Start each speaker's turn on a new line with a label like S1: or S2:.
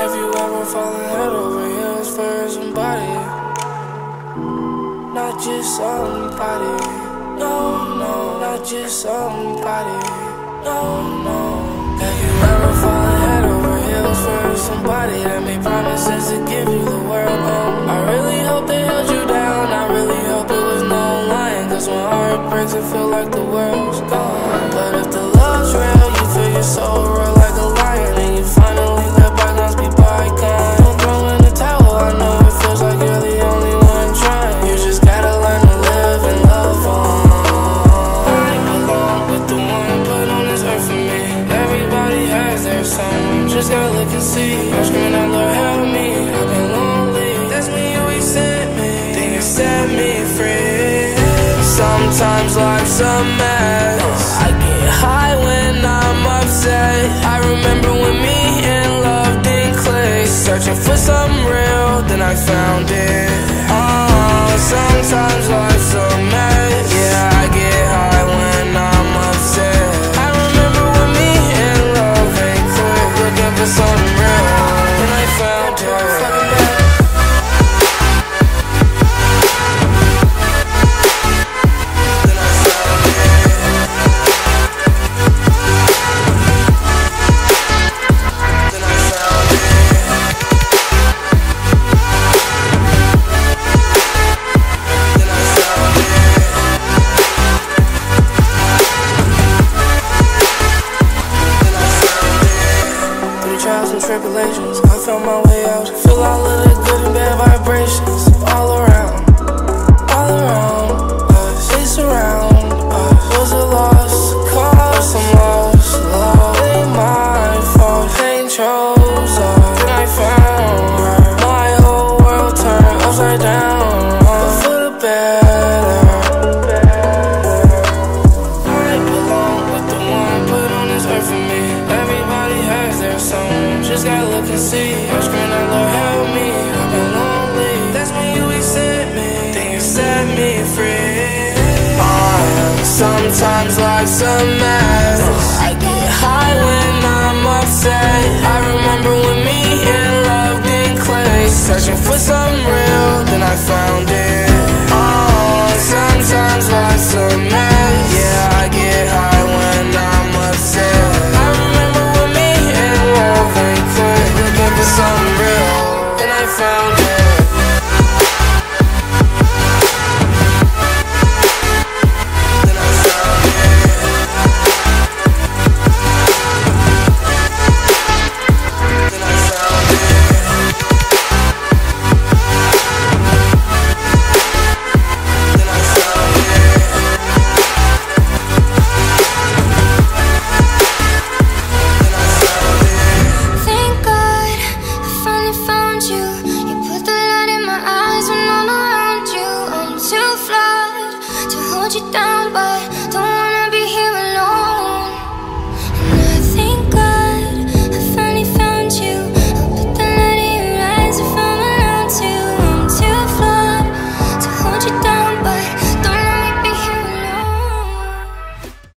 S1: Have you ever fallen head over heels for somebody? Not just somebody. No, no, not just somebody. No, no. Have you ever fallen head over heels for somebody that made promises to give you the world? I really hope they held you down. I really hope it was no lying, 'cause when heart breaks it feel like the world's gone. But if the love's real, you feel your soul roar like a lion, and you finally let bygones be bygones. Don't throw in the towel, I know it feels like you're the only one trying. You just gotta learn to live and love on. I belong with the one put on this earth for me. Everybody has their someone, just gotta look and see. I'm screaming out, Lord help me, I've been lonely. That's me, you He sent me, think it set me free. Sometimes life's a mess, I get high when I'm upset. I remember when me and love didn't click, searching for something real, then I found it. Oh, sometimes life's a mess, yeah, I get high when I'm upset. I remember when me and love ain't click, looking for something real, then I found it. Trials and tribulations, I found my way out. Feel all of the good and bad vibrations all around us. They surround us. Was a lost cause, some lost love. It ain't my fault, pain chose us. Then I found her. My whole world turned upside down, but for the better. I belong with the one put on this earth for me. Everybody has their someone, just gotta look and see. I'm screaming out, Lord help me, I've been lonely. That's me, you He sent me, think it set me free. Sometimes life's a mess,